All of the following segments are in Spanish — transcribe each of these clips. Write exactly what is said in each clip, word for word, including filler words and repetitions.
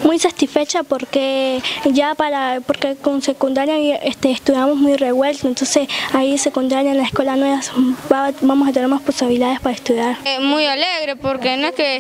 Muy satisfecha porque ya para porque con secundaria este, estudiamos muy revuelto, entonces ahí secundaria en la escuela nueva vamos a tener más posibilidades para estudiar. Eh, muy alegre porque no es que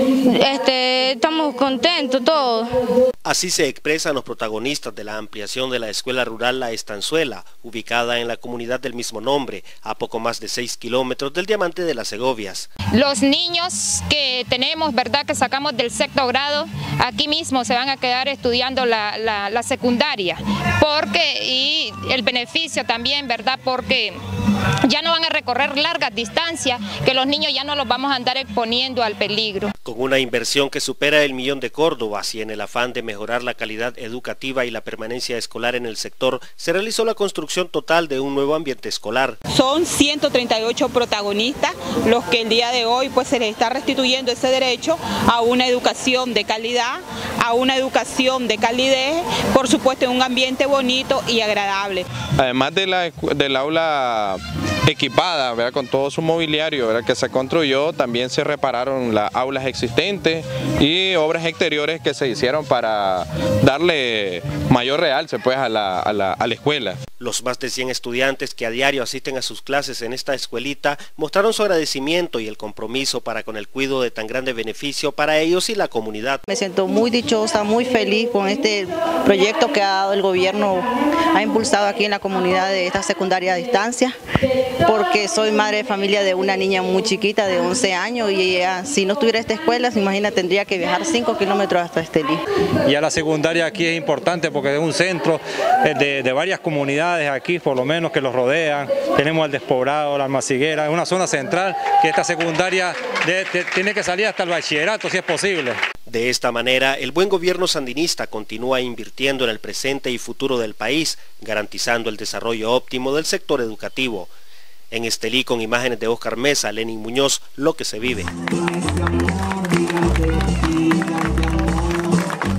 este, estamos contentos todos. Así se expresan los protagonistas de la ampliación de la escuela rural La Estanzuela, ubicada en la comunidad del mismo nombre, a poco más de seis kilómetros del Diamante de las Segovias. Los niños que tenemos, ¿verdad?, que sacamos del sexto grado, aquí mismo se van a quedar estudiando la, la, la secundaria, porque, y el beneficio también, ¿verdad?, porque ya no van a recorrer largas distancias, que los niños ya no los vamos a andar exponiendo al peligro. Con una inversión que supera el millón de córdobas y en el afán de mejorar la calidad educativa y la permanencia escolar en el sector, se realizó la construcción total de un nuevo ambiente escolar. Son ciento treinta y ocho protagonistas los que el día de hoy pues se les está restituyendo ese derecho a una educación de calidad, a una educación de calidez, por supuesto en un ambiente bonito y agradable. Además de la, del aula equipada, ¿verdad?, con todo su mobiliario, ¿verdad?, que se construyó, también se repararon las aulas existentes y obras exteriores que se hicieron para darle mayor realce pues, a, la, a, la, a la escuela. Los más de cien estudiantes que a diario asisten a sus clases en esta escuelita mostraron su agradecimiento y el compromiso para con el cuidado de tan grande beneficio para ellos y la comunidad. Me siento muy dichosa, muy feliz con este proyecto que ha dado el gobierno, ha impulsado aquí en la comunidad de esta secundaria a distancia, porque soy madre de familia de una niña muy chiquita de once años y ella, si no estuviera esta escuela, se imagina, tendría que viajar cinco kilómetros hasta Estelí. Ya la secundaria aquí es importante porque es un centro de, de varias comunidades aquí, por lo menos, que los rodean. Tenemos el Despoblado, la Almaciguera, es una zona central que esta secundaria de, de, tiene que salir hasta el bachillerato si es posible. De esta manera, el buen gobierno sandinista continúa invirtiendo en el presente y futuro del país, garantizando el desarrollo óptimo del sector educativo. En Estelí, con imágenes de Oscar Mesa, Lenin Muñoz, Lo que se vive.